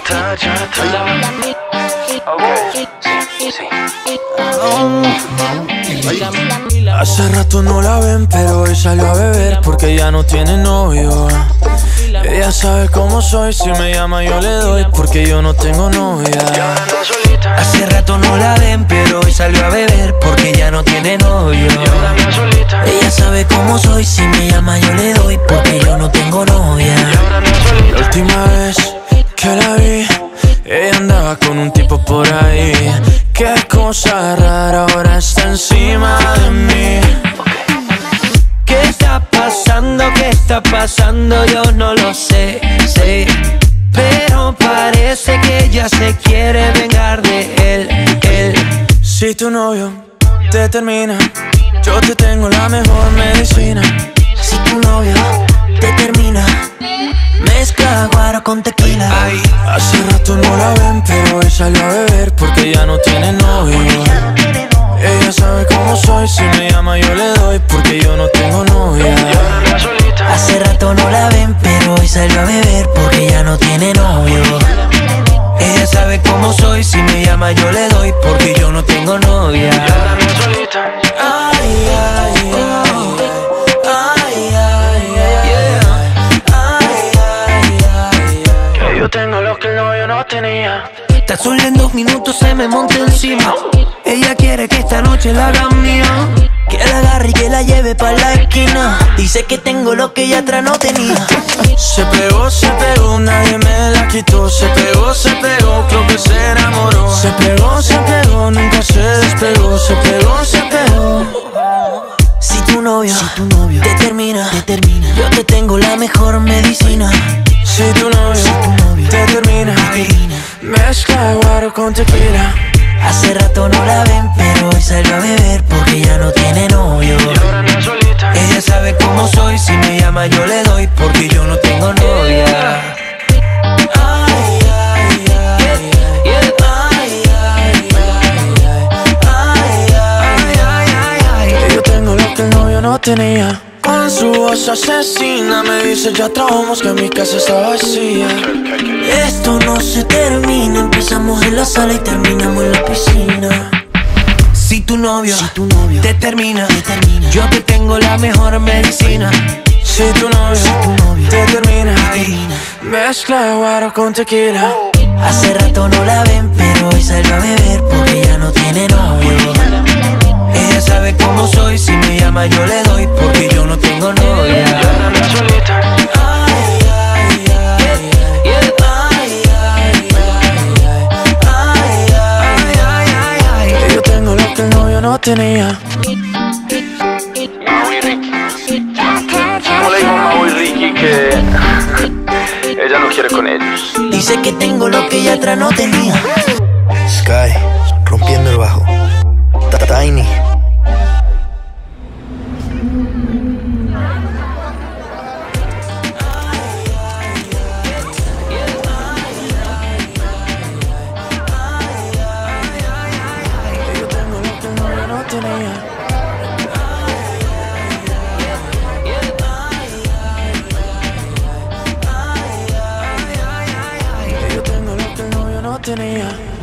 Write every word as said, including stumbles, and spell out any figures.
está, ya está. Ok, sí, sí. Hace rato no la ven, pero hoy salió a beber porque ya no tiene novio. Ella sabe cómo soy, si me llama yo le doy porque yo no tengo novia. Hace rato no la ven, pero hoy salió a beber porque ya no tiene novio. Ella sabe cómo soy, si me llama yo le doy porque yo no tengo novia. La última vez que la vi, ella andaba con un tipo por ahí. Qué cosa rara, ahora está encima de mí. ¿Qué está pasando? ¿Qué está pasando? Yo no lo sé, sé. Pero parece que ella se quiere vengar de él, él. Si tu novio te termina, yo te tengo la mejor medicina. Si tu novio te termina, mezcla guaro con tequila. Ay. Hace rato no la ven, pero hoy salió a beber porque ya no tiene novio. Ella sabe cómo soy, si me llama yo le doy porque yo no tengo novia. Hace rato no la ven, pero hoy salió a beber porque ya no tiene novio. Ella sabe cómo soy, si me llama yo le doy porque yo no tengo novia. Ay, ay, ay. Yo tengo lo que el novio no tenía. Tan solo en dos minutos se me monta encima. Ella quiere que esta noche la haga mía, que la agarre y que la lleve pa' la esquina. Dice que tengo lo que ella atrás no tenía. Se pegó, se pegó, nadie me la quitó. Se pegó, se pegó, creo que se enamoró. Se pegó, se pegó, nunca se despegó. Se pegó, se pegó. Si tu novio, si tu novio te termina, te termina, yo te tengo la mejor medicina. Si tu novio, si tu novio te termina, te termina, mezcla guaro con tequila. Hace rato no la ven, pero hoy salió a beber porque ya no tiene novio. Ella sabe cómo soy, si me llama yo le doy porque yo no tengo novia. Ay, ay, ay, ay, ay. Yo tengo lo que el novio no tenía. Con su voz asesina me dice ya trabajamos que mi casa está vacía. Esto no se termina, empezamos en la sala y terminamos en la piscina. Si tu novio, si tu novio te termina, te termina, yo te tengo la mejor medicina. Si tu novio, si tu novio te termina, te termina, mezcla guaro con tequila. Hace rato no la ven, pero hoy salió a beber porque ya no tiene novio. Ella sabe cómo soy, si me llama yo le doy porque yo no tengo novia. Ay, ay, ay, ay. Yo tengo lo que el novio no tenía. ¿Cómo le dijo Mau y Ricky que ella no quiere con ellos? Dice que tengo lo que ella atrás no tenía. Sky, rompiendo el bajo. Tiny. Yo tengo lo que el novio no tenía. Yo tengo lo que el novio no tenía.